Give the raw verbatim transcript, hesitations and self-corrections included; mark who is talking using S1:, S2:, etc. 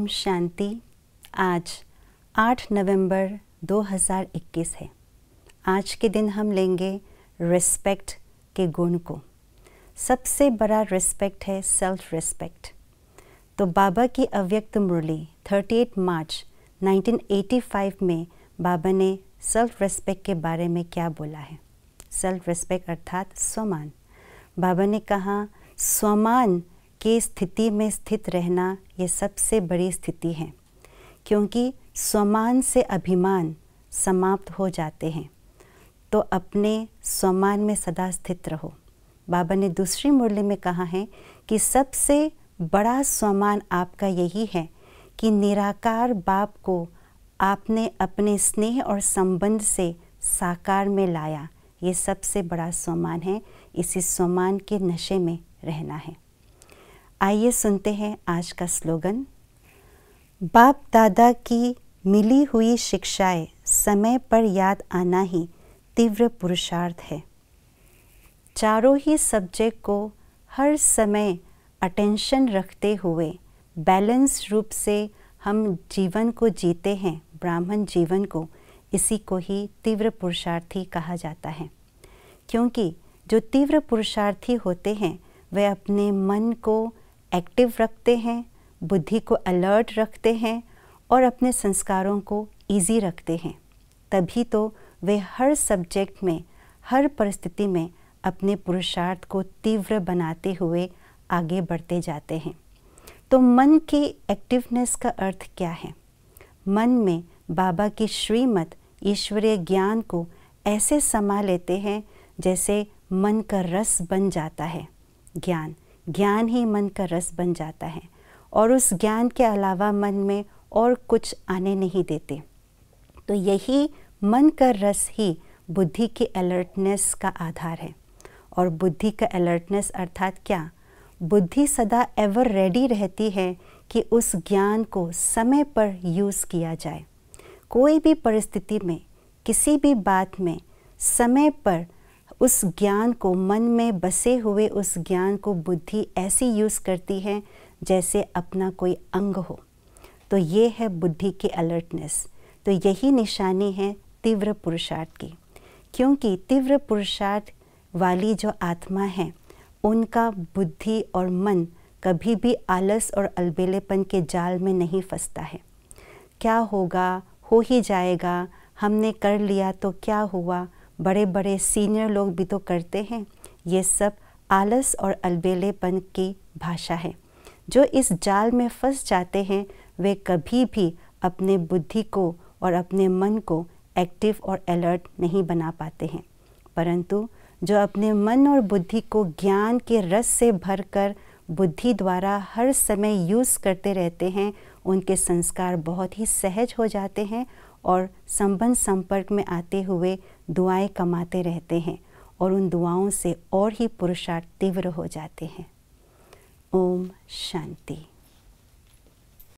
S1: शांति। आज आठ नवंबर दो हज़ार इक्कीस है। आज के दिन हम लेंगे रिस्पेक्ट के गुण को। सबसे बड़ा रिस्पेक्ट है सेल्फ रिस्पेक्ट। तो बाबा की अव्यक्त मुरली अड़तीस मार्च उन्नीस सौ पचासी में बाबा ने सेल्फ रिस्पेक्ट के बारे में क्या बोला है। सेल्फ रिस्पेक्ट अर्थात स्वमान। बाबा ने कहा स्वमान की स्थिति में स्थित रहना ये सबसे बड़ी स्थिति है, क्योंकि स्वमान से अभिमान समाप्त हो जाते हैं। तो अपने स्वमान में सदा स्थित रहो। बाबा ने दूसरी मुरली में कहा है कि सबसे बड़ा स्वमान आपका यही है कि निराकार बाप को आपने अपने स्नेह और संबंध से साकार में लाया। ये सबसे बड़ा स्वमान है। इसी स्वमान के नशे में रहना है। आइए सुनते हैं आज का स्लोगन। बाप दादा की मिली हुई शिक्षाएं समय पर याद आना ही तीव्र पुरुषार्थ है। चारों ही सब्जेक्ट को हर समय अटेंशन रखते हुए बैलेंस रूप से हम जीवन को जीते हैं, ब्राह्मण जीवन को। इसी को ही तीव्र पुरुषार्थी कहा जाता है, क्योंकि जो तीव्र पुरुषार्थी होते हैं वे अपने मन को एक्टिव रखते हैं, बुद्धि को अलर्ट रखते हैं और अपने संस्कारों को इजी रखते हैं। तभी तो वे हर सब्जेक्ट में, हर परिस्थिति में अपने पुरुषार्थ को तीव्र बनाते हुए आगे बढ़ते जाते हैं। तो मन की एक्टिवनेस का अर्थ क्या है? मन में बाबा की श्रीमत ईश्वरीय ज्ञान को ऐसे समा लेते हैं जैसे मन का रस बन जाता है। ज्ञान ज्ञान ही मन का रस बन जाता है और उस ज्ञान के अलावा मन में और कुछ आने नहीं देते। तो यही मन का रस ही बुद्धि की अलर्टनेस का आधार है। और बुद्धि का अलर्टनेस अर्थात क्या? बुद्धि सदा एवर रेडी रहती है कि उस ज्ञान को समय पर यूज़ किया जाए। कोई भी परिस्थिति में, किसी भी बात में समय पर उस ज्ञान को, मन में बसे हुए उस ज्ञान को बुद्धि ऐसी यूज़ करती है जैसे अपना कोई अंग हो। तो ये है बुद्धि की अलर्टनेस। तो यही निशानी है तीव्र पुरुषार्थ की, क्योंकि तीव्र पुरुषार्थ वाली जो आत्मा है उनका बुद्धि और मन कभी भी आलस और अलबेलेपन के जाल में नहीं फंसता है। क्या होगा, हो ही जाएगा, हमने कर लिया तो क्या हुआ, बड़े बड़े सीनियर लोग भी तो करते हैं। ये सब आलस और अलबेलेपन की भाषा है। जो इस जाल में फंस जाते हैं वे कभी भी अपने बुद्धि को और अपने मन को एक्टिव और अलर्ट नहीं बना पाते हैं। परंतु जो अपने मन और बुद्धि को ज्ञान के रस से भरकर बुद्धि द्वारा हर समय यूज़ करते रहते हैं, उनके संस्कार बहुत ही सहज हो जाते हैं और संबंध संपर्क में आते हुए दुआएं कमाते रहते हैं और उन दुआओं से और ही पुरुषार्थ तीव्र हो जाते हैं। ओम शांति।